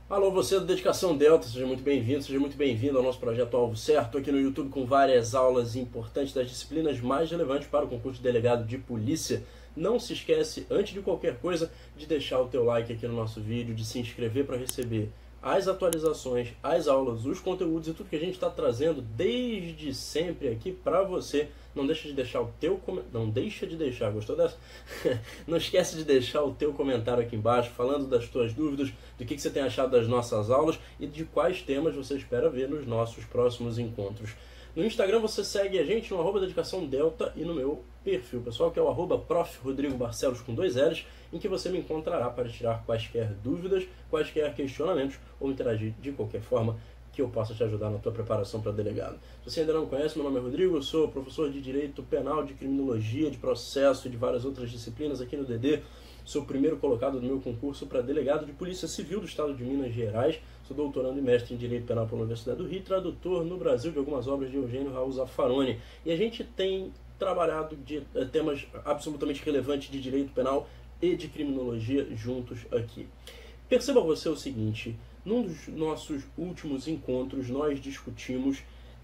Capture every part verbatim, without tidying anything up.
Alô, você do Dedicação Delta, seja muito bem-vindo, seja muito bem-vindo ao nosso projeto Alvo Certo, aqui no YouTube com várias aulas importantes das disciplinas mais relevantes para o concurso de delegado de polícia. Não se esquece, antes de qualquer coisa, de deixar o teu like aqui no nosso vídeo, de se inscrever para receber as atualizações, as aulas, os conteúdos e tudo que a gente está trazendo desde sempre aqui para você. Não deixa de deixar o teu com... não deixa de deixar, gostou dessa? Não esquece de deixar o teu comentário aqui embaixo, falando das tuas dúvidas, do que, que você tem achado das nossas aulas e de quais temas você espera ver nos nossos próximos encontros. No Instagram você segue a gente no arroba Dedicação Delta e no meu perfil pessoal, que é o arroba prof Rodrigo Barcelos com dois L's, em que você me encontrará para tirar quaisquer dúvidas, quaisquer questionamentos ou interagir de qualquer forma que eu possa te ajudar na tua preparação para delegado. Se você ainda não me conhece, meu nome é Rodrigo, eu sou professor de Direito Penal, de Criminologia, de Processo e de várias outras disciplinas aqui no D D. Sou o primeiro colocado no meu concurso para delegado de Polícia Civil do Estado de Minas Gerais. Sou doutorando e mestre em Direito Penal pela Universidade do Rio, tradutor no Brasil de algumas obras de Eugênio Raul Zaffaroni. E a gente tem trabalhado de uh, temas absolutamente relevantes de Direito Penal e de Criminologia juntos aqui. Perceba você o seguinte: num dos nossos últimos encontros, nós discutimos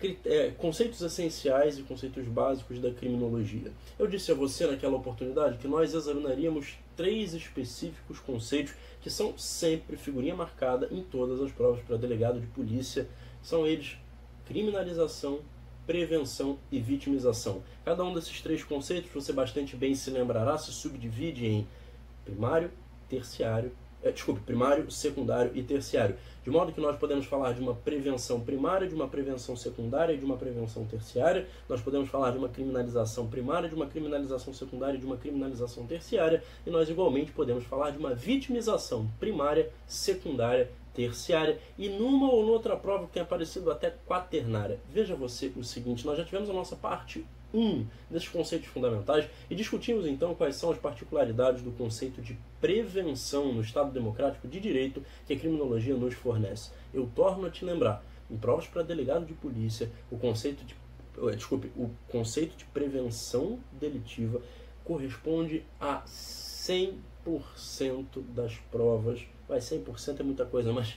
é, conceitos essenciais e conceitos básicos da criminologia. Eu disse a você naquela oportunidade que nós examinaríamos três específicos conceitos que são sempre figurinha marcada em todas as provas para delegado de polícia. São eles: criminalização, prevenção e vitimização. Cada um desses três conceitos, você bastante bem se lembrará, se subdivide em primário, terciário, É, desculpe, primário, secundário e terciário. De modo que nós podemos falar de uma prevenção primária, de uma prevenção secundária e de uma prevenção terciária. Nós podemos falar de uma criminalização primária, de uma criminalização secundária e de uma criminalização terciária. E nós igualmente podemos falar de uma vitimização primária, secundária, terciária e numa ou noutra prova que tem aparecido até quaternária. Veja você o seguinte: nós já tivemos a nossa parte um desses conceitos fundamentais e discutimos então quais são as particularidades do conceito de prevenção no Estado Democrático de Direito que a criminologia nos fornece. Eu torno a te lembrar, em provas para delegado de polícia, o conceito de, desculpe, o conceito de prevenção delitiva corresponde a cem por cento das provas. Vai, cem por cento é muita coisa, mas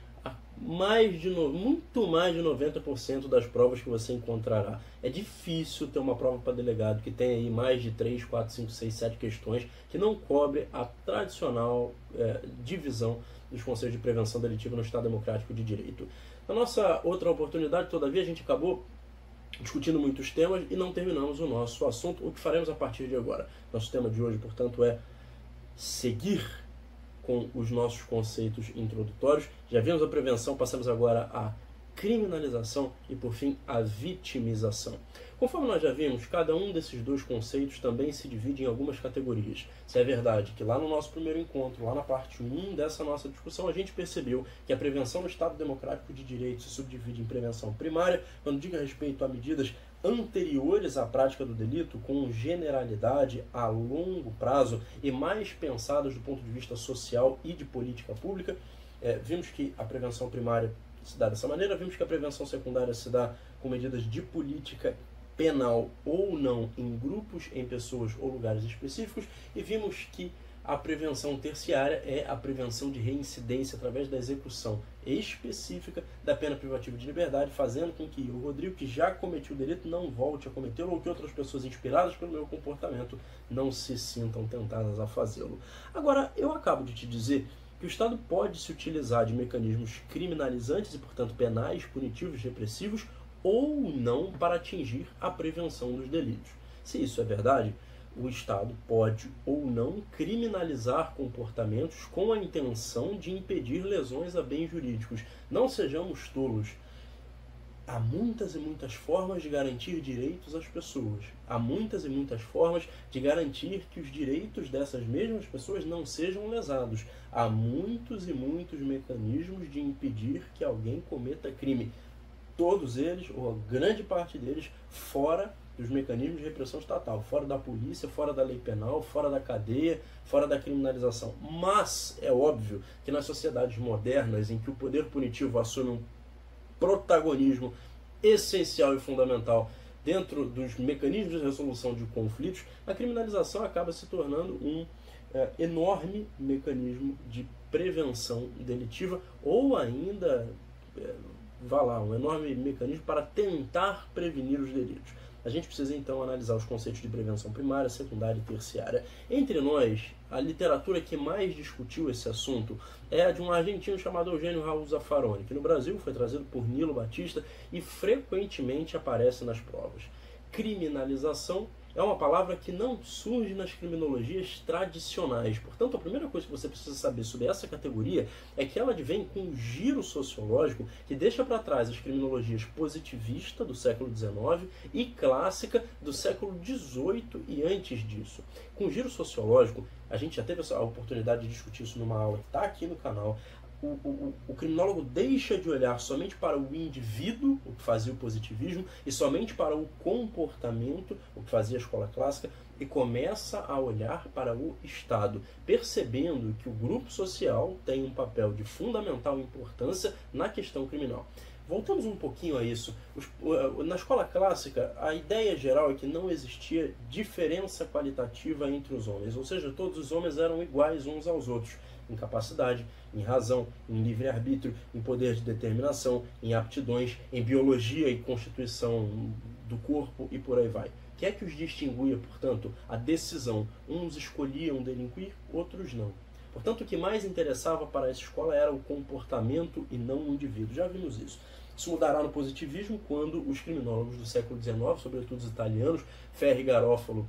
mais de no, muito mais de noventa por cento das provas que você encontrará. É difícil ter uma prova para delegado que tem aí mais de três, quatro, cinco, seis, sete questões que não cobre a tradicional é, divisão dos conceitos de prevenção delitiva no Estado Democrático de Direito. Na nossa outra oportunidade, todavia, a gente acabou discutindo muitos temas e não terminamos o nosso assunto, o que faremos a partir de agora. Nosso tema de hoje, portanto, é seguir com os nossos conceitos introdutórios. Já vimos a prevenção, passamos agora à criminalização e, por fim, a vitimização. Conforme nós já vimos, cada um desses dois conceitos também se divide em algumas categorias. Se é verdade que lá no nosso primeiro encontro, lá na parte um dessa nossa discussão, a gente percebeu que a prevenção no Estado Democrático de Direito se subdivide em prevenção primária, quando diga respeito a medidas anteriores à prática do delito, com generalidade a longo prazo e mais pensadas do ponto de vista social e de política pública. É, vimos que a prevenção primária se dá dessa maneira, vimos que a prevenção secundária se dá com medidas de política penal ou não em grupos, em pessoas ou lugares específicos, e vimos que a prevenção terciária é a prevenção de reincidência através da execução específica da pena privativa de liberdade, fazendo com que o Rodrigo, que já cometeu o delito, não volte a cometê-lo, ou que outras pessoas inspiradas pelo meu comportamento não se sintam tentadas a fazê-lo. Agora, eu acabo de te dizer que o Estado pode se utilizar de mecanismos criminalizantes e, portanto, penais, punitivos, repressivos, ou não para atingir a prevenção dos delitos. Se isso é verdade, o Estado pode ou não criminalizar comportamentos com a intenção de impedir lesões a bens jurídicos. Não sejamos tolos. Há muitas e muitas formas de garantir direitos às pessoas. Há muitas e muitas formas de garantir que os direitos dessas mesmas pessoas não sejam lesados. Há muitos e muitos mecanismos de impedir que alguém cometa crime. Todos eles, ou a grande parte deles, fora dos mecanismos de repressão estatal, fora da polícia, fora da lei penal, fora da cadeia, fora da criminalização. Mas é óbvio que nas sociedades modernas, em que o poder punitivo assume um protagonismo essencial e fundamental dentro dos mecanismos de resolução de conflitos, a criminalização acaba se tornando um é, enorme mecanismo de prevenção delitiva, ou ainda, é, vá lá, um enorme mecanismo para tentar prevenir os delitos. A gente precisa então analisar os conceitos de prevenção primária, secundária e terciária. Entre nós, a literatura que mais discutiu esse assunto é a de um argentino chamado Eugênio Raul Zaffaroni, que no Brasil foi trazido por Nilo Batista e frequentemente aparece nas provas. Criminalização é uma palavra que não surge nas criminologias tradicionais. Portanto, a primeira coisa que você precisa saber sobre essa categoria é que ela advém com um giro sociológico que deixa para trás as criminologias positivista do século dezenove e clássica do século dezoito e antes disso. Com o giro sociológico, a gente já teve a oportunidade de discutir isso numa aula que está aqui no canal. O, o, o criminólogo deixa de olhar somente para o indivíduo, o que fazia o positivismo, e somente para o comportamento, o que fazia a escola clássica, e começa a olhar para o Estado, percebendo que o grupo social tem um papel de fundamental importância na questão criminal. Voltamos um pouquinho a isso. Na escola clássica, a ideia geral é que não existia diferença qualitativa entre os homens, ou seja, todos os homens eram iguais uns aos outros, em capacidade, em razão, em livre-arbítrio, em poder de determinação, em aptidões, em biologia e constituição do corpo e por aí vai. O que é que os distinguia, portanto? A decisão. Uns escolhiam delinquir, outros não. Portanto, o que mais interessava para essa escola era o comportamento e não o indivíduo. Já vimos isso. Isso mudará no positivismo quando os criminólogos do século dezenove, sobretudo os italianos, Ferri, Garofalo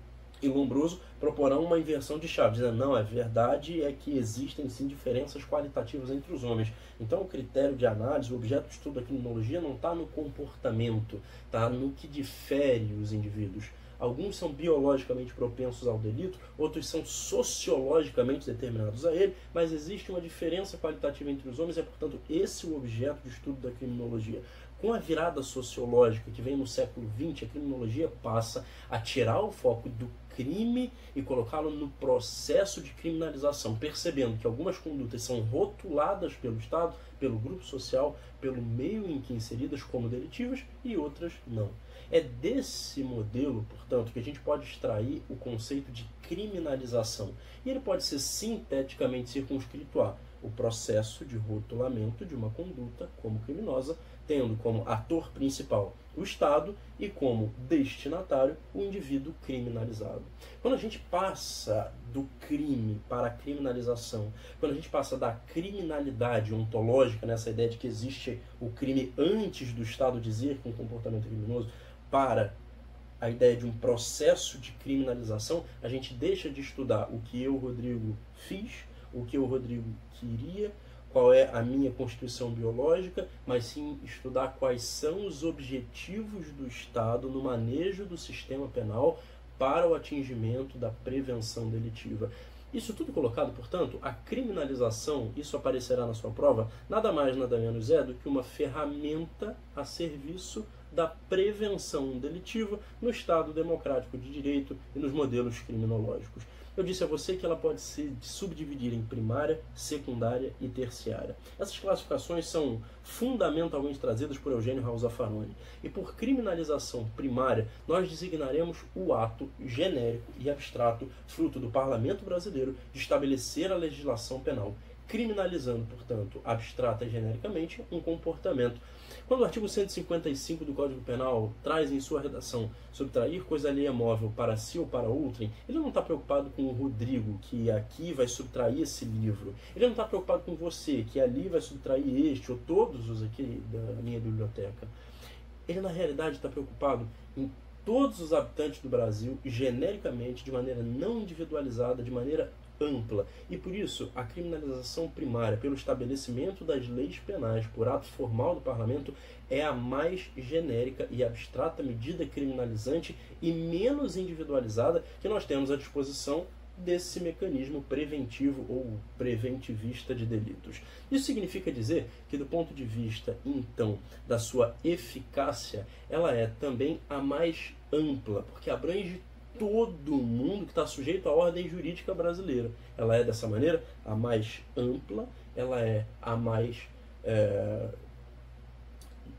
e Lombroso, proporão uma inversão de chave, dizendo, não, é verdade é que existem sim diferenças qualitativas entre os homens. Então o critério de análise, o objeto de estudo da criminologia não está no comportamento, está no que difere os indivíduos. Alguns são biologicamente propensos ao delito, outros são sociologicamente determinados a ele, mas existe uma diferença qualitativa entre os homens, e é, portanto, esse o objeto de estudo da criminologia. Com a virada sociológica que vem no século vinte, a criminologia passa a tirar o foco do crime e colocá-lo no processo de criminalização, percebendo que algumas condutas são rotuladas pelo Estado, pelo grupo social, pelo meio em que inseridas como delitivas e outras não. É desse modelo, portanto, que a gente pode extrair o conceito de criminalização. E ele pode ser sinteticamente circunscrito a o processo de rotulamento de uma conduta como criminosa, tendo como ator principal o Estado e como destinatário o indivíduo criminalizado. Quando a gente passa do crime para a criminalização, quando a gente passa da criminalidade ontológica, nessa ideia de que existe o crime antes do Estado dizer que um comportamento é criminoso, para a ideia de um processo de criminalização, a gente deixa de estudar o que eu, Rodrigo, fiz, o que eu, Rodrigo, queria, qual é a minha constituição biológica, mas sim estudar quais são os objetivos do Estado no manejo do sistema penal para o atingimento da prevenção delitiva. Isso tudo colocado, portanto, a criminalização, isso aparecerá na sua prova, nada mais, nada menos é do que uma ferramenta a serviço da prevenção delitiva no Estado democrático de direito e nos modelos criminológicos. Eu disse a você que ela pode se subdividir em primária, secundária e terciária. Essas classificações são fundamentalmente trazidas por Eugênio Raul Zaffaroni. E por criminalização primária, nós designaremos o ato genérico e abstrato, fruto do Parlamento brasileiro, de estabelecer a legislação penal, criminalizando, portanto, abstrata e genericamente, um comportamento. Quando o artigo cento e cinquenta e cinco do Código Penal traz em sua redação subtrair coisa alheia móvel para si ou para outrem, ele não está preocupado com o Rodrigo, que aqui vai subtrair esse livro. Ele não está preocupado com você, que ali vai subtrair este ou todos os aqui da minha biblioteca. Ele, na realidade, está preocupado em todos os habitantes do Brasil, genericamente, de maneira não individualizada, de maneira ampla. E por isso, a criminalização primária pelo estabelecimento das leis penais por ato formal do Parlamento é a mais genérica e abstrata medida criminalizante e menos individualizada que nós temos à disposição desse mecanismo preventivo ou preventivista de delitos. Isso significa dizer que, do ponto de vista, então, da sua eficácia, ela é também a mais ampla, porque abrange todo mundo que está sujeito à ordem jurídica brasileira. Ela é, dessa maneira, a mais ampla, ela é a mais é,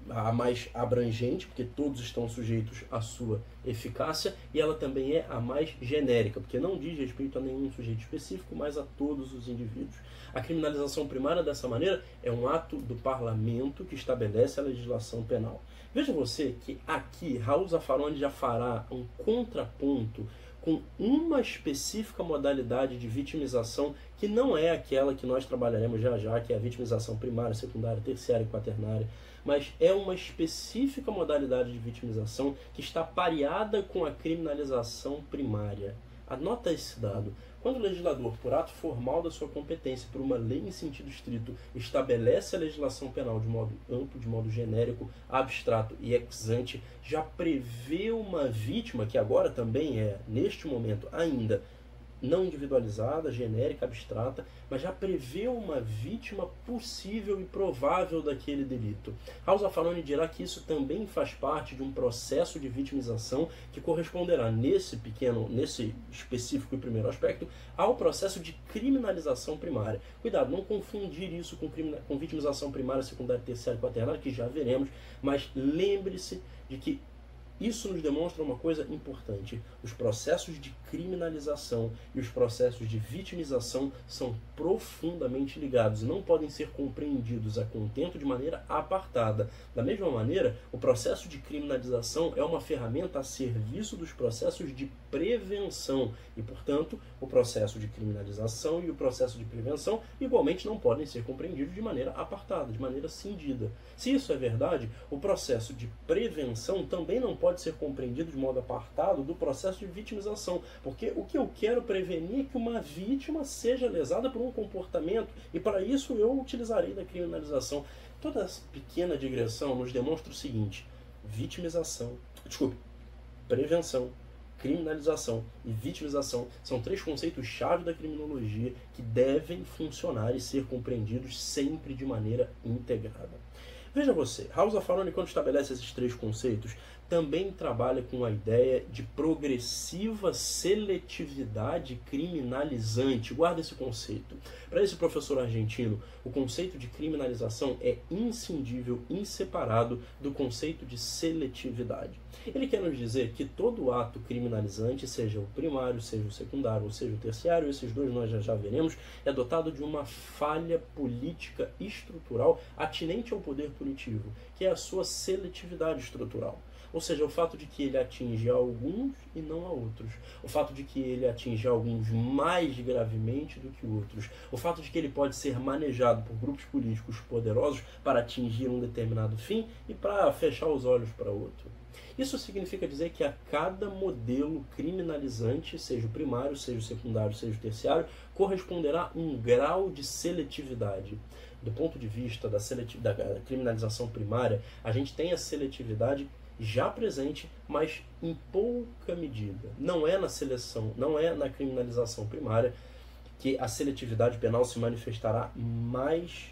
a mais abrangente, porque todos estão sujeitos à sua eficácia, e ela também é a mais genérica, porque não diz respeito a nenhum sujeito específico, mas a todos os indivíduos. A criminalização primária, dessa maneira, é um ato do parlamento que estabelece a legislação penal. Veja você que aqui Raul Zaffaroni já fará um contraponto com uma específica modalidade de vitimização que não é aquela que nós trabalharemos já já, que é a vitimização primária, secundária, terciária e quaternária, mas é uma específica modalidade de vitimização que está pareada com a criminalização primária. Anota esse dado. Quando o legislador, por ato formal da sua competência, por uma lei em sentido estrito, estabelece a legislação penal de modo amplo, de modo genérico, abstrato e ex ante, já prevê uma vítima, que agora também é, neste momento, ainda não individualizada, genérica, abstrata, mas já prevê uma vítima possível e provável daquele delito. Raul Zaffaroni dirá que isso também faz parte de um processo de vitimização que corresponderá nesse pequeno, nesse específico e primeiro aspecto, ao processo de criminalização primária. Cuidado, não confundir isso com, com vitimização primária, secundária, terciária e quaternária, que já veremos, mas lembre-se de que isso nos demonstra uma coisa importante. Os processos de criminalização e os processos de vitimização são profundamente ligados e não podem ser compreendidos a contento de maneira apartada. Da mesma maneira, o processo de criminalização é uma ferramenta a serviço dos processos de prevenção e, portanto, o processo de criminalização e o processo de prevenção igualmente não podem ser compreendidos de maneira apartada, de maneira cindida. Se isso é verdade, o processo de prevenção também não pode ser compreendido de modo apartado do processo de vitimização, porque o que eu quero prevenir é que uma vítima seja lesada por um comportamento, e para isso eu utilizarei da criminalização. Toda essa pequena digressão nos demonstra o seguinte: vitimização, desculpe, prevenção, criminalização e vitimização são três conceitos-chave da criminologia que devem funcionar e ser compreendidos sempre de maneira integrada. Veja você, Raul Zaffaroni, quando estabelece esses três conceitos, também trabalha com a ideia de progressiva seletividade criminalizante. Guarda esse conceito. Para esse professor argentino, o conceito de criminalização é inscindível, inseparado do conceito de seletividade. Ele quer nos dizer que todo ato criminalizante, seja o primário, seja o secundário, ou seja o terciário, esses dois nós já já veremos, é dotado de uma falha política estrutural atinente ao poder punitivo, que é a sua seletividade estrutural. Ou seja, o fato de que ele atinge a alguns e não a outros. O fato de que ele atinge alguns mais gravemente do que outros. O fato de que ele pode ser manejado por grupos políticos poderosos para atingir um determinado fim e para fechar os olhos para outro. Isso significa dizer que a cada modelo criminalizante, seja o primário, seja o secundário, seja o terciário, corresponderá um grau de seletividade. Do ponto de vista da, seletiv- da criminalização primária, a gente tem a seletividade já presente, mas em pouca medida. Não é na seleção, não é na criminalização primária que a seletividade penal se manifestará mais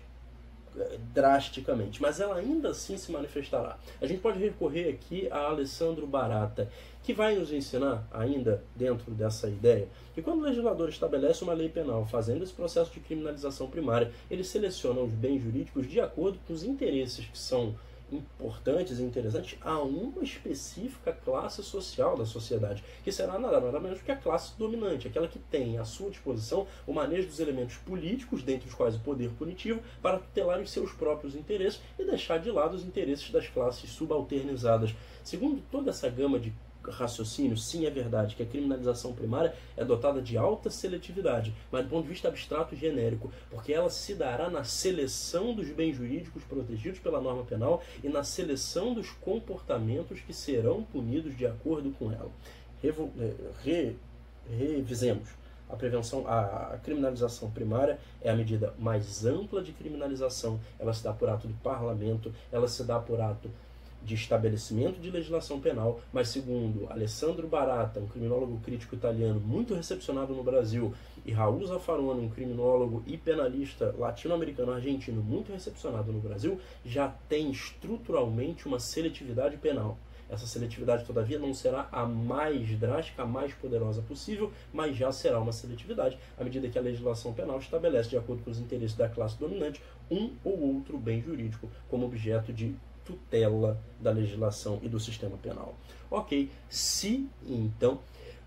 drasticamente, mas ela ainda assim se manifestará. A gente pode recorrer aqui a Alessandro Barata, que vai nos ensinar, ainda dentro dessa ideia, que quando o legislador estabelece uma lei penal fazendo esse processo de criminalização primária, ele seleciona os bens jurídicos de acordo com os interesses que são importantes e interessantes a uma específica classe social da sociedade, que será nada, nada menos que a classe dominante, aquela que tem à sua disposição o manejo dos elementos políticos, dentre os quais o poder punitivo, para tutelar os seus próprios interesses e deixar de lado os interesses das classes subalternizadas. Segundo toda essa gama de raciocínio, sim, é verdade que a criminalização primária é dotada de alta seletividade, mas do ponto de vista abstrato e genérico, porque ela se dará na seleção dos bens jurídicos protegidos pela norma penal e na seleção dos comportamentos que serão punidos de acordo com ela. Revo, re, revisemos. A prevenção, a, a criminalização primária é a medida mais ampla de criminalização, ela se dá por ato do parlamento, ela se dá por ato de estabelecimento de legislação penal, mas segundo Alessandro Barata, um criminólogo crítico italiano muito recepcionado no Brasil, e Raul Zaffaroni, um criminólogo e penalista latino-americano argentino muito recepcionado no Brasil, já tem estruturalmente uma seletividade penal. Essa seletividade, todavia, não será a mais drástica, a mais poderosa possível, mas já será uma seletividade, à medida que a legislação penal estabelece, de acordo com os interesses da classe dominante, um ou outro bem jurídico como objeto de tutela da legislação e do sistema penal. Ok, se então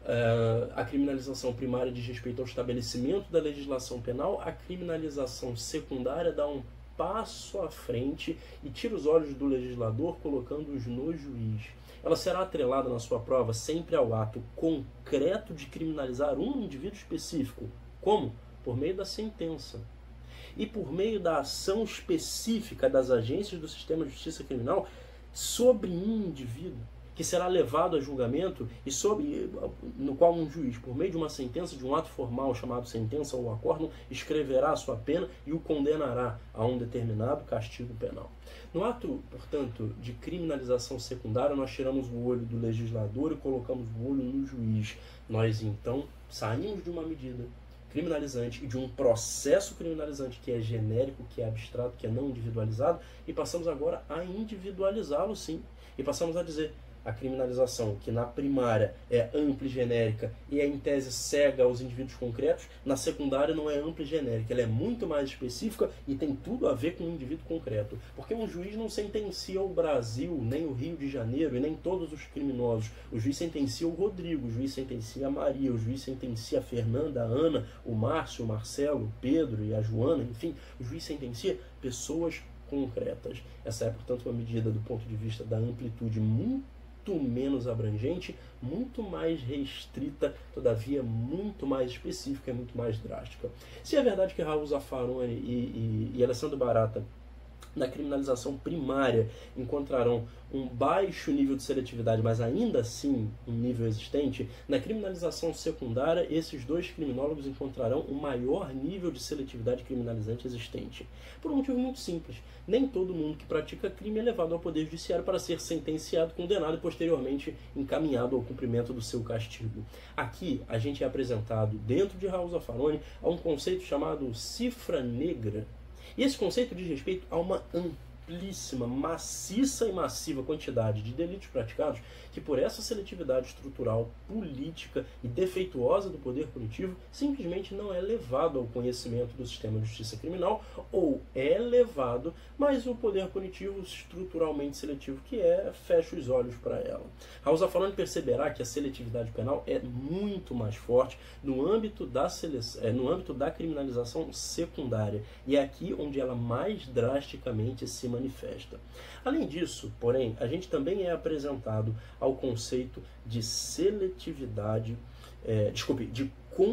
Uh, a criminalização primária diz respeito ao estabelecimento da legislação penal, a criminalização secundária dá um passo à frente e tira os olhos do legislador, colocando-os no juiz. Ela será atrelada na sua prova sempre ao ato concreto de criminalizar um indivíduo específico. Como? Por meio da sentença. E por meio da ação específica das agências do sistema de justiça criminal sobre um indivíduo, que será levado a julgamento e sobre, no qual um juiz, por meio de uma sentença, de um ato formal chamado sentença ou acórdão, escreverá a sua pena e o condenará a um determinado castigo penal. No ato, portanto, de criminalização secundária, nós tiramos o olho do legislador e colocamos o olho no juiz. Nós, então, saímos de uma medida criminalizante e de um processo criminalizante que é genérico, que é abstrato, que é não individualizado, e passamos agora a individualizá-lo, sim. E passamos a dizer: a criminalização, que na primária é ampla e genérica e é em tese cega aos indivíduos concretos, na secundária não é ampla e genérica, ela é muito mais específica e tem tudo a ver com o indivíduo concreto. Porque um juiz não sentencia o Brasil, nem o Rio de Janeiro e nem todos os criminosos. O juiz sentencia o Rodrigo, o juiz sentencia a Maria, o juiz sentencia a Fernanda, a Ana, o Márcio, o Marcelo, o Pedro e a Joana, enfim, o juiz sentencia pessoas concretas. Essa é, portanto, uma medida do ponto de vista da amplitude muito menos abrangente, muito mais restrita, todavia muito mais específica e muito mais drástica. Se é verdade que Raul Zaffaroni e, e, e Alessandro Barata, na criminalização primária, encontrarão um baixo nível de seletividade, mas ainda assim um nível existente, na criminalização secundária, esses dois criminólogos encontrarão o maior nível de seletividade criminalizante existente. Por um motivo muito simples: nem todo mundo que pratica crime é levado ao Poder Judiciário para ser sentenciado, condenado e posteriormente encaminhado ao cumprimento do seu castigo. Aqui a gente é apresentado, dentro de Raul Zaffaroni, a um conceito chamado cifra negra. E esse conceito diz respeito a uma amplíssima, maciça e massiva quantidade de delitos praticados que, por essa seletividade estrutural, política e defeituosa do poder punitivo, simplesmente não é levado ao conhecimento do sistema de justiça criminal, ou é levado, mas o poder punitivo estruturalmente seletivo que é, fecha os olhos para ela. Raul Zaffaroni perceberá que a seletividade penal é muito mais forte no âmbito da, sele... é, no âmbito da criminalização secundária, e é aqui onde ela mais drasticamente se manifesta. Além disso, porém, a gente também é apresentado ao conceito de seletividade, é, desculpe, de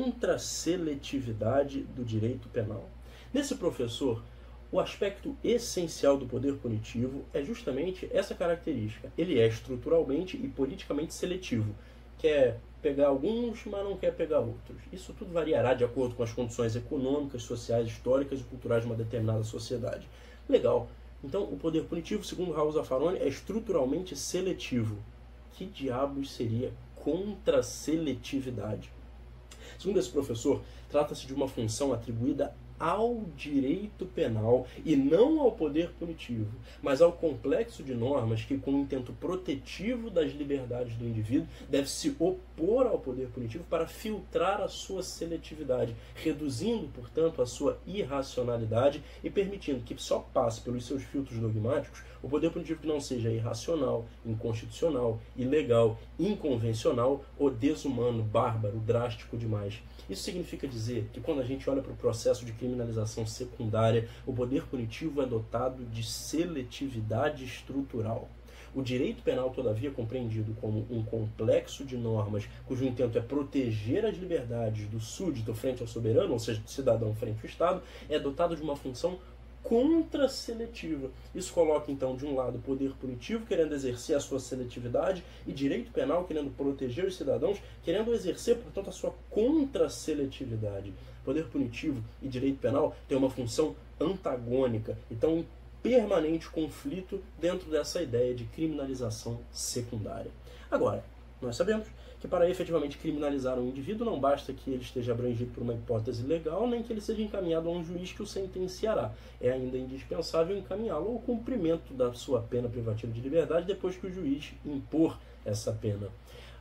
contraseletividade do direito penal. Nesse professor, o aspecto essencial do poder punitivo é justamente essa característica. Ele é estruturalmente e politicamente seletivo. Quer pegar alguns, mas não quer pegar outros. Isso tudo variará de acordo com as condições econômicas, sociais, históricas e culturais de uma determinada sociedade. Legal. Então, o poder punitivo, segundo Raul Zaffaroni, é estruturalmente seletivo. Que diabos seria contraseletividade? Segundo esse professor, trata-se de uma função atribuída ao direito penal e não ao poder punitivo, mas ao complexo de normas que, com o intento protetivo das liberdades do indivíduo, deve se opor ao poder punitivo para filtrar a sua seletividade, reduzindo, portanto, a sua irracionalidade e permitindo que só passe pelos seus filtros dogmáticos o poder punitivo que não seja irracional, inconstitucional, ilegal, inconvencional ou desumano, bárbaro, drástico demais. Isso significa dizer que quando a gente olha para o processo de criminalização secundária, o poder punitivo é dotado de seletividade estrutural. O direito penal, todavia, compreendido como um complexo de normas cujo intento é proteger as liberdades do súdito frente ao soberano, ou seja, do cidadão frente ao Estado, é dotado de uma função contraseletiva. Isso coloca, então, de um lado, o poder punitivo querendo exercer a sua seletividade e direito penal querendo proteger os cidadãos, querendo exercer, portanto, a sua contraseletividade. Poder punitivo e direito penal têm uma função antagônica, então em permanente conflito dentro dessa ideia de criminalização secundária. Agora, nós sabemos que para efetivamente criminalizar um indivíduo não basta que ele esteja abrangido por uma hipótese legal, nem que ele seja encaminhado a um juiz que o sentenciará. É ainda indispensável encaminhá-lo ao cumprimento da sua pena privativa de liberdade depois que o juiz impor essa pena.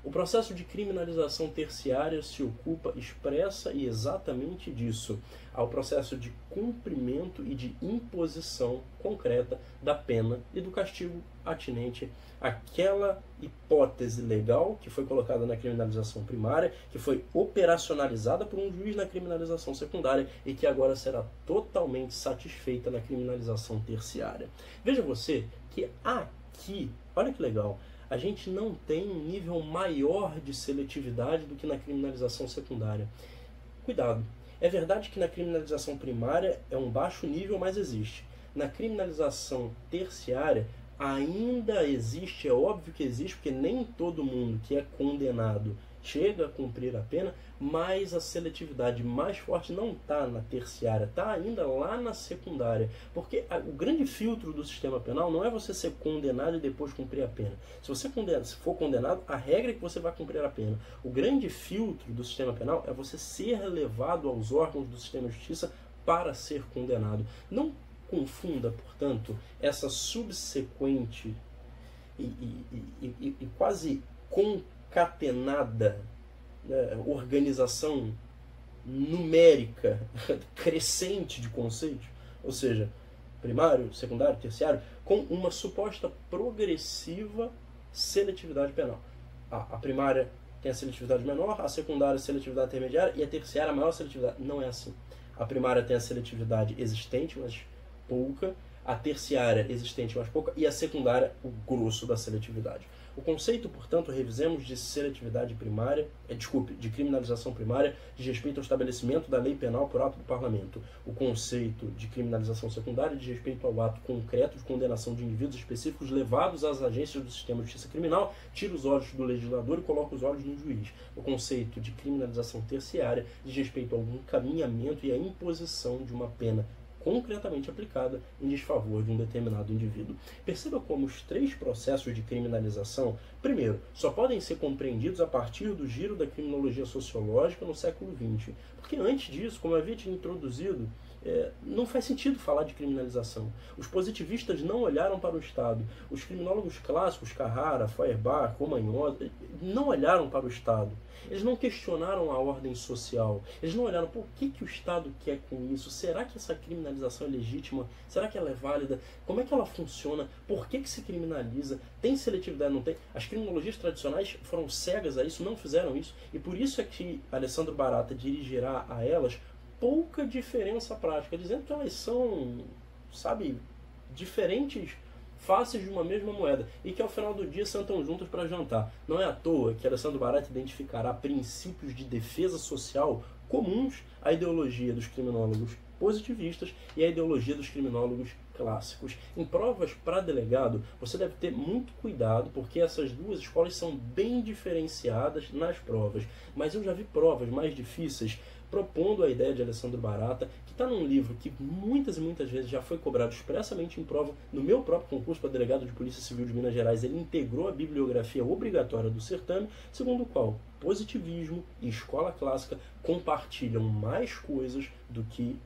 O processo de criminalização terciária se ocupa expressa e exatamente disso, ao processo de cumprimento e de imposição concreta da pena e do castigo atinente àquela hipótese legal que foi colocada na criminalização primária, que foi operacionalizada por um juiz na criminalização secundária e que agora será totalmente satisfeita na criminalização terciária. Veja você que aqui, olha que legal, a gente não tem um nível maior de seletividade do que na criminalização secundária. Cuidado, é verdade que na criminalização primária é um baixo nível, mas existe. Na criminalização terciária ainda existe, é óbvio que existe, porque nem todo mundo que é condenado chega a cumprir a pena, mas a seletividade mais forte não está na terciária, está ainda lá na secundária. Porque a, o grande filtro do sistema penal não é você ser condenado e depois cumprir a pena. Se você condena, se for condenado, a regra é que você vai cumprir a pena. O grande filtro do sistema penal é você ser levado aos órgãos do sistema de justiça para ser condenado. Não confunda, portanto, essa subsequente e, e, e, e, e quase concatenada, né, organização numérica crescente de conceitos, ou seja, primário, secundário, terciário, com uma suposta progressiva seletividade penal. A, a primária tem a seletividade menor, a secundária a seletividade intermediária e a terciária a maior seletividade. Não é assim. A primária tem a seletividade existente, mas pouca, a terciária existente, mas pouca, e a secundária, o grosso da seletividade. O conceito, portanto, revisemos, de seletividade primária, é, desculpe, de criminalização primária, diz respeito ao estabelecimento da lei penal por ato do parlamento. O conceito de criminalização secundária diz respeito ao ato concreto de condenação de indivíduos específicos levados às agências do sistema de justiça criminal, tira os olhos do legislador e coloca os olhos no juiz. O conceito de criminalização terciária diz respeito ao encaminhamento e à imposição de uma pena concretamente aplicada em desfavor de um determinado indivíduo. Perceba como os três processos de criminalização, primeiro, só podem ser compreendidos a partir do giro da criminologia sociológica no século vinte. Porque antes disso, como eu havia te introduzido, é, não faz sentido falar de criminalização. Os positivistas não olharam para o Estado. Os criminólogos clássicos, Carrara, Feuerbach, Romagnoli, não olharam para o Estado. Eles não questionaram a ordem social. Eles não olharam, por que, que o Estado quer com isso? Será que essa criminalização é legítima? Será que ela é válida? Como é que ela funciona? Por que, que se criminaliza? Tem seletividade? Não tem? As criminologias tradicionais foram cegas a isso, não fizeram isso. E por isso é que Alessandro Barata dirigirá a elas pouca diferença prática, dizendo que elas são, sabe, diferentes faces de uma mesma moeda e que ao final do dia sentam juntas para jantar. Não é à toa que Alessandro Barata identificará princípios de defesa social comuns à ideologia dos criminólogos positivistas e à ideologia dos criminólogos clássicos. Em provas para delegado, você deve ter muito cuidado, porque essas duas escolas são bem diferenciadas nas provas. Mas eu já vi provas mais difíceis propondo a ideia de Alessandro Barata, que está num livro que muitas e muitas vezes já foi cobrado expressamente em prova. No meu próprio concurso para delegado de Polícia Civil de Minas Gerais, ele integrou a bibliografia obrigatória do certame, segundo o qual positivismo e escola clássica compartilham mais coisas do que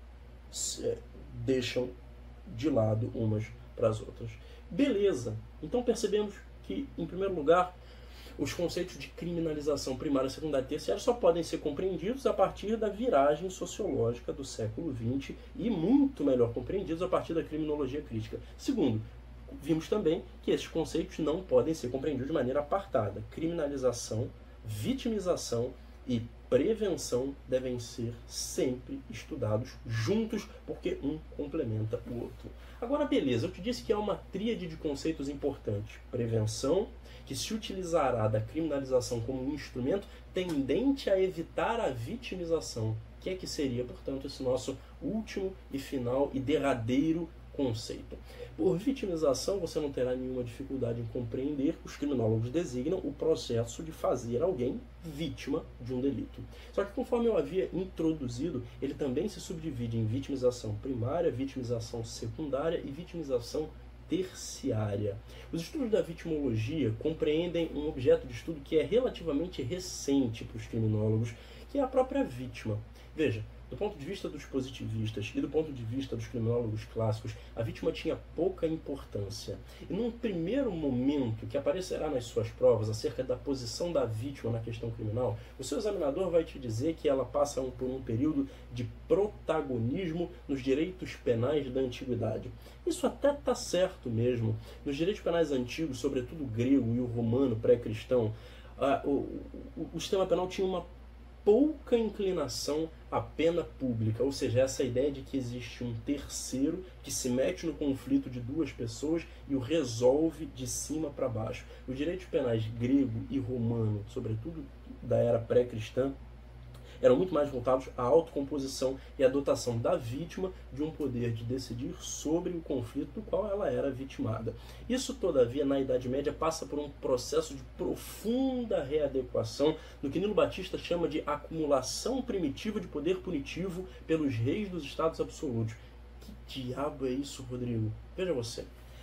é, deixam de lado umas para as outras. Beleza, então percebemos que, em primeiro lugar, os conceitos de criminalização primária, secundária e terciária só podem ser compreendidos a partir da viragem sociológica do século vinte e muito melhor compreendidos a partir da criminologia crítica. Segundo, vimos também que esses conceitos não podem ser compreendidos de maneira apartada. Criminalização, vitimização e prevenção devem ser sempre estudados juntos, porque um complementa o outro. Agora, beleza, eu te disse que há uma tríade de conceitos importantes. Prevenção, que se utilizará da criminalização como um instrumento tendente a evitar a vitimização, que é que seria, portanto, esse nosso último e final e derradeiro conceito. Por vitimização, você não terá nenhuma dificuldade em compreender que os criminólogos designam o processo de fazer alguém vítima de um delito. Só que, conforme eu havia introduzido, ele também se subdivide em vitimização primária, vitimização secundária e vitimização terciária. Os estudos da vitimologia compreendem um objeto de estudo que é relativamente recente para os criminólogos, que é a própria vítima. Veja, Do ponto de vista dos positivistas e do ponto de vista dos criminólogos clássicos, a vítima tinha pouca importância. E num primeiro momento que aparecerá nas suas provas acerca da posição da vítima na questão criminal, o seu examinador vai te dizer que ela passa por um período de protagonismo nos direitos penais da antiguidade. Isso até está certo mesmo. Nos direitos penais antigos, sobretudo o grego e o romano pré-cristão, uh, o, o, o sistema penal tinha uma pouca inclinação à pena pública, ou seja, essa ideia de que existe um terceiro que se mete no conflito de duas pessoas e o resolve de cima para baixo. Os direitos penais grego e romano, sobretudo da era pré-cristã, eram muito mais voltados à autocomposição e à dotação da vítima de um poder de decidir sobre o conflito do qual ela era vitimada. Isso, todavia, na Idade Média passa por um processo de profunda readequação no que Nilo Batista chama de acumulação primitiva de poder punitivo pelos reis dos estados absolutos. Que diabo é isso, Rodrigo? Veja você.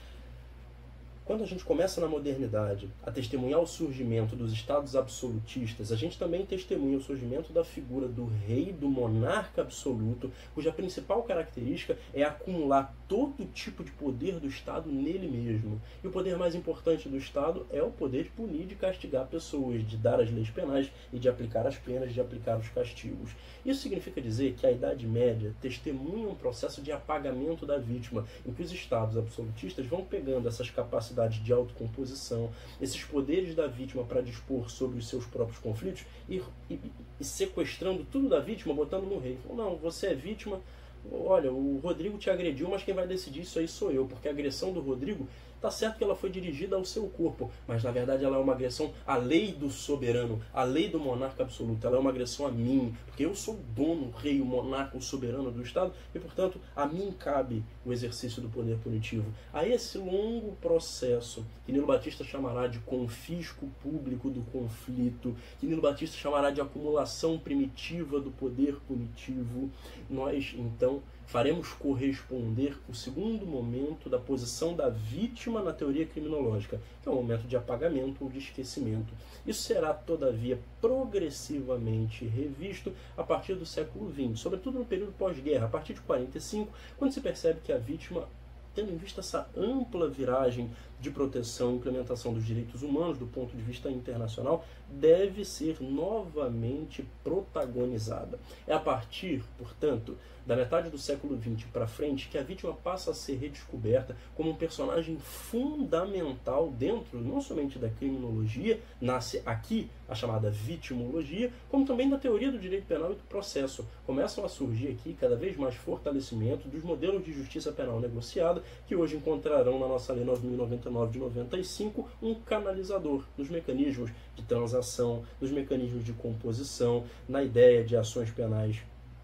Quando a gente começa na modernidade a testemunhar o surgimento dos estados absolutistas, a gente também testemunha o surgimento da figura do rei, do monarca absoluto, cuja principal característica é acumular todo tipo de poder do Estado nele mesmo. E o poder mais importante do Estado é o poder de punir, de castigar pessoas, de dar as leis penais e de aplicar as penas, de aplicar os castigos. Isso significa dizer que a Idade Média testemunha um processo de apagamento da vítima, em que os estados absolutistas vão pegando essas capacidades de autocomposição, esses poderes da vítima para dispor sobre os seus próprios conflitos e, e, e sequestrando tudo da vítima, botando no rei. Não, você é vítima, olha, o Rodrigo te agrediu, mas quem vai decidir isso aí sou eu, porque a agressão do Rodrigo, tá certo que ela foi dirigida ao seu corpo, mas na verdade ela é uma agressão à lei do soberano, à lei do monarca absoluto, ela é uma agressão a mim, porque eu sou o dono, o rei, o monarca, o soberano do Estado, e portanto a mim cabe o exercício do poder punitivo. A esse longo processo, que Nilo Batista chamará de confisco público do conflito, que Nilo Batista chamará de acumulação primitiva do poder punitivo, nós então faremos corresponder o segundo momento da posição da vítima na teoria criminológica, que é o momento de apagamento ou de esquecimento. Isso será, todavia, progressivamente revisto a partir do século vinte, sobretudo no período pós-guerra, a partir de quarenta e cinco, quando se percebe que a vítima, tendo em vista essa ampla viragem de proteção e implementação dos direitos humanos do ponto de vista internacional, deve ser novamente protagonizada. É a partir, portanto, da metade do século vinte para frente que a vítima passa a ser redescoberta como um personagem fundamental dentro não somente da criminologia, nasce aqui a chamada vitimologia, como também da teoria do direito penal e do processo. Começam a surgir aqui cada vez mais fortalecimento dos modelos de justiça penal negociada, que hoje encontrarão na nossa Lei nove mil e noventa e nove de noventa e cinco um canalizador nos mecanismos de transação, nos mecanismos de composição, na ideia de ações penais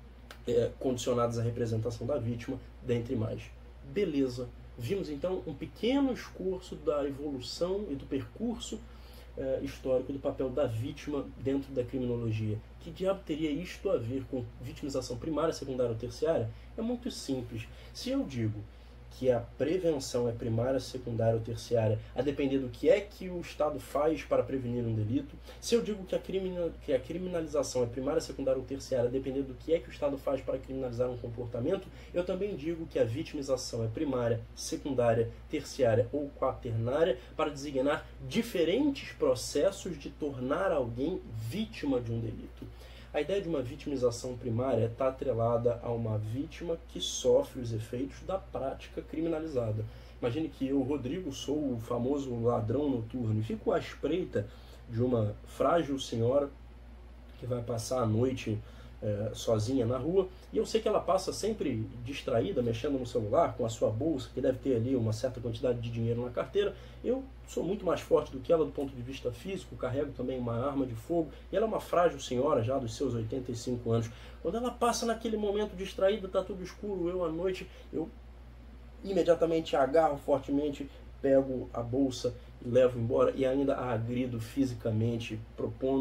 é, condicionadas à representação da vítima, dentre mais. Beleza. Vimos então um pequeno escurso da evolução e do percurso é, histórico do papel da vítima dentro da criminologia. Que diabo teria isto a ver com vitimização primária, secundária ou terciária? É muito simples. Se eu digo que a prevenção é primária, secundária ou terciária, a depender do que é que o Estado faz para prevenir um delito. Se eu digo que a, criminal, que a criminalização é primária, secundária ou terciária, a depender do que é que o Estado faz para criminalizar um comportamento, eu também digo que a vitimização é primária, secundária, terciária ou quaternária para designar diferentes processos de tornar alguém vítima de um delito. A ideia de uma vitimização primária está atrelada a uma vítima que sofre os efeitos da prática criminalizada. Imagine que eu, Rodrigo, sou o famoso ladrão noturno e fico à espreita de uma frágil senhora que vai passar a noite é, sozinha na rua, e eu sei que ela passa sempre distraída, mexendo no celular, com a sua bolsa, que deve ter ali uma certa quantidade de dinheiro na carteira. Eu sou muito mais forte do que ela do ponto de vista físico, carrego também uma arma de fogo, e ela é uma frágil senhora já dos seus oitenta e cinco anos. Quando ela passa naquele momento distraída, está tudo escuro, eu à noite, eu imediatamente agarro fortemente, pego a bolsa e levo embora, e ainda a agrido fisicamente, propondo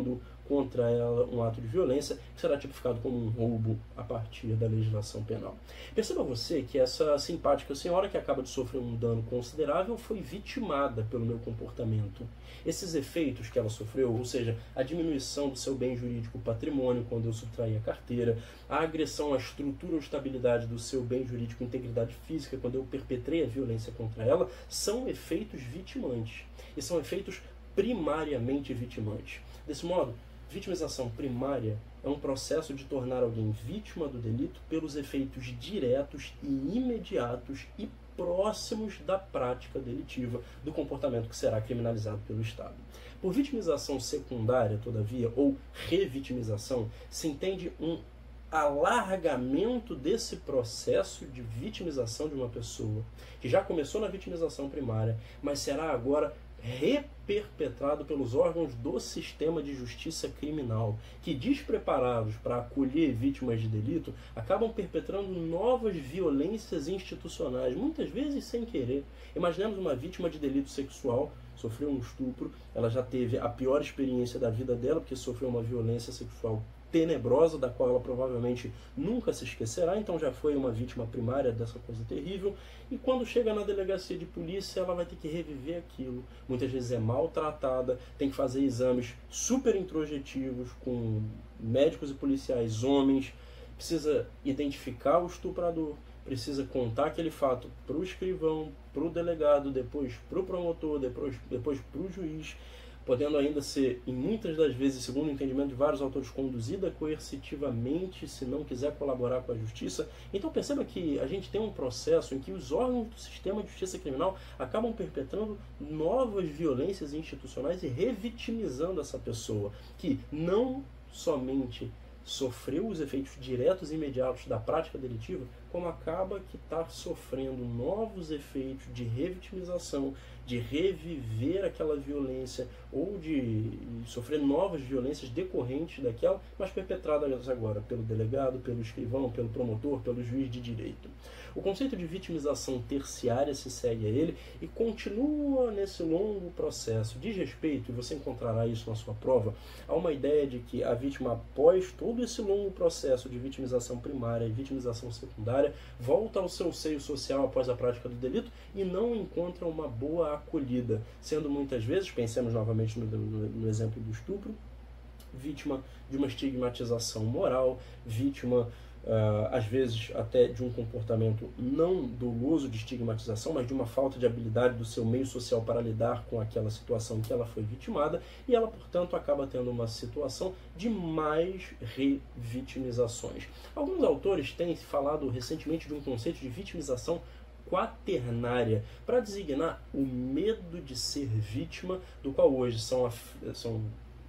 contra ela um ato de violência que será tipificado como um roubo a partir da legislação penal. Perceba você que essa simpática senhora que acaba de sofrer um dano considerável foi vitimada pelo meu comportamento. Esses efeitos que ela sofreu, ou seja, a diminuição do seu bem jurídico patrimônio quando eu subtraí a carteira, a agressão à estrutura ou estabilidade do seu bem jurídico integridade física quando eu perpetrei a violência contra ela, são efeitos vitimantes. E são efeitos primariamente vitimantes. Desse modo, vitimização primária é um processo de tornar alguém vítima do delito pelos efeitos diretos e imediatos e próximos da prática delitiva, do comportamento que será criminalizado pelo Estado. Por vitimização secundária, todavia, ou revitimização, se entende um alargamento desse processo de vitimização de uma pessoa, que já começou na vitimização primária, mas será agora reperpetrado pelos órgãos do sistema de justiça criminal, que, despreparados para acolher vítimas de delito, acabam perpetrando novas violências institucionais, muitas vezes sem querer. Imaginemos uma vítima de delito sexual, sofreu um estupro, ela já teve a pior experiência da vida dela, porque sofreu uma violência sexual tenebrosa, da qual ela provavelmente nunca se esquecerá, então já foi uma vítima primária dessa coisa terrível, e quando chega na delegacia de polícia, ela vai ter que reviver aquilo. Muitas vezes é maltratada, tem que fazer exames super introjetivos com médicos e policiais homens, precisa identificar o estuprador, precisa contar aquele fato para o escrivão, para o delegado, depois para o promotor, depois, depois para o juiz, podendo ainda ser, em muitas das vezes, segundo o entendimento de vários autores, conduzida coercitivamente se não quiser colaborar com a justiça. Então perceba que a gente tem um processo em que os órgãos do sistema de justiça criminal acabam perpetrando novas violências institucionais e revitimizando essa pessoa, que não somente sofreu os efeitos diretos e imediatos da prática delitiva, como acaba que está sofrendo novos efeitos de revitimização, de reviver aquela violência ou de sofrer novas violências decorrentes daquela, mas perpetradas agora pelo delegado, pelo escrivão, pelo promotor, pelo juiz de direito. O conceito de vitimização terciária se segue a ele e continua nesse longo processo. Diz respeito, e você encontrará isso na sua prova, a uma ideia de que a vítima, após todo esse longo processo de vitimização primária e vitimização secundária, volta ao seu seio social após a prática do delito e não encontra uma boa acolhida, sendo muitas vezes, pensemos novamente no, no, no exemplo do estupro, vítima de uma estigmatização moral, vítima, uh, às vezes, até de um comportamento não doloso de estigmatização, mas de uma falta de habilidade do seu meio social para lidar com aquela situação que ela foi vitimada, e ela, portanto, acaba tendo uma situação de mais revitimizações. Alguns autores têm falado recentemente de um conceito de vitimização quaternária, para designar o medo de ser vítima, do qual hoje são, são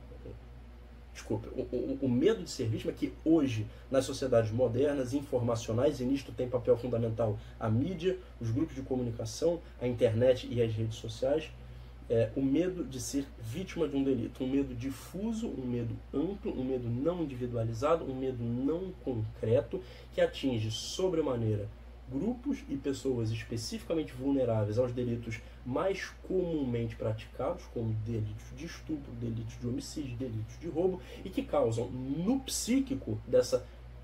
desculpa, o, o, o medo de ser vítima que hoje, nas sociedades modernas, informacionais, e nisto tem papel fundamental a mídia, os grupos de comunicação, a internet e as redes sociais, é, o medo de ser vítima de um delito, um medo difuso, um medo amplo, um medo não individualizado, um medo não concreto, que atinge sobremaneira grupos e pessoas especificamente vulneráveis aos delitos mais comumente praticados, como delitos de estupro, delitos de homicídio, delitos de roubo, e que causam no psíquico dessa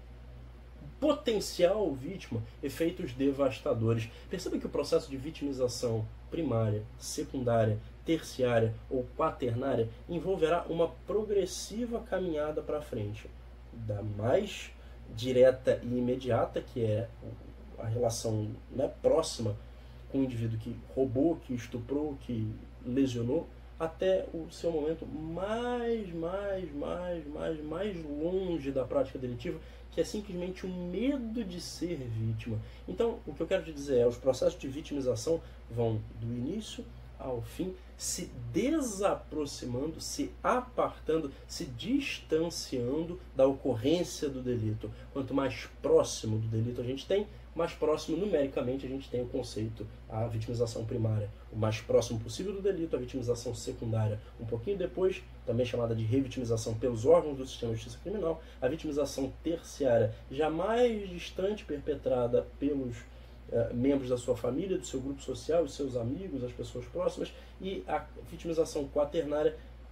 potencial vítima efeitos devastadores. Perceba que o processo de vitimização primária, secundária, terciária ou quaternária envolverá uma progressiva caminhada para frente, da mais direta e imediata, que é a relação, né, próxima com o indivíduo que roubou, que estuprou, que lesionou, até o seu momento mais, mais, mais, mais, mais longe da prática delitiva, que é simplesmente o medo de ser vítima. Então, o que eu quero te dizer é, os processos de vitimização vão do início ao fim, se desaproximando, se apartando, se distanciando da ocorrência do delito. Quanto mais próximo do delito a gente tem, mais próximo numericamente a gente tem o conceito, a vitimização primária. O mais próximo possível do delito, a vitimização secundária. Um pouquinho depois, também chamada de revitimização pelos órgãos do sistema de justiça criminal, a vitimização terciária, já mais distante, perpetrada pelos uh, membros da sua família, do seu grupo social, os seus amigos, as pessoas próximas, e a vitimização quaternária,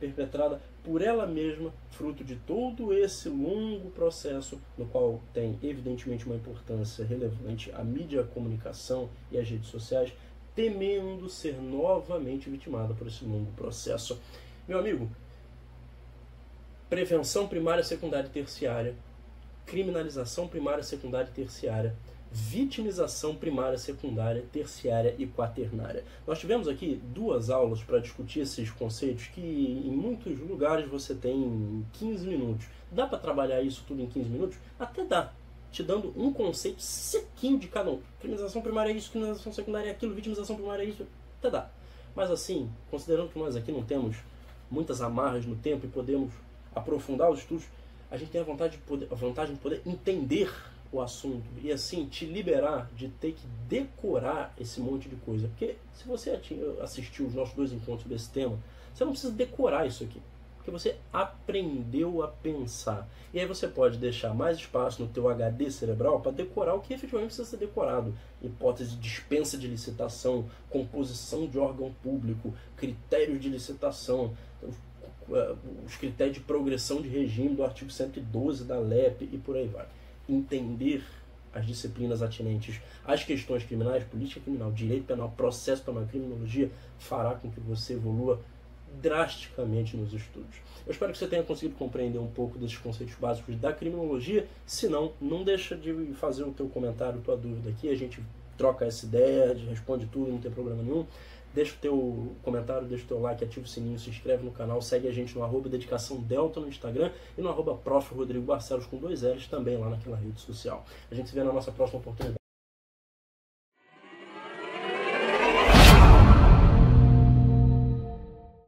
perpetrada por ela mesma, fruto de todo esse longo processo, no qual tem evidentemente uma importância relevante a mídia, a comunicação e as redes sociais, temendo ser novamente vitimada por esse longo processo. Meu amigo, prevenção primária, secundária e terciária, criminalização primária, secundária e terciária, vitimização primária, secundária, terciária e quaternária. Nós tivemos aqui duas aulas para discutir esses conceitos que em muitos lugares você tem quinze minutos. Dá para trabalhar isso tudo em quinze minutos? Até dá, te dando um conceito sequinho de cada um. Criminalização primária é isso, criminalização secundária é aquilo, vitimização primária é isso, até dá. Mas assim, considerando que nós aqui não temos muitas amarras no tempo e podemos aprofundar os estudos, a gente tem a vontade de poder, a vantagem de poder entender o assunto e assim te liberar de ter que decorar esse monte de coisa. Porque se você assistiu os nossos dois encontros desse tema, você não precisa decorar isso aqui, porque você aprendeu a pensar. E aí você pode deixar mais espaço no teu H D cerebral para decorar o que efetivamente precisa ser decorado. Hipótese de dispensa de licitação, composição de órgão público, critérios de licitação, os critérios de progressão de regime do artigo cento e doze da L E P e por aí vai. Entender as disciplinas atinentes às questões criminais, política criminal, direito penal, processo penal, criminologia, fará com que você evolua drasticamente nos estudos. Eu espero que você tenha conseguido compreender um pouco desses conceitos básicos da criminologia. Se não, não deixa de fazer o teu comentário, tua dúvida aqui, a gente troca essa ideia, responde tudo, não tem problema nenhum. Deixa o teu comentário, deixa o teu like, ativa o sininho, se inscreve no canal, segue a gente no arroba dedicação delta no Instagram e no arroba prof Rodrigo Barcelos com dois L's também lá naquela rede social. A gente se vê na nossa próxima oportunidade.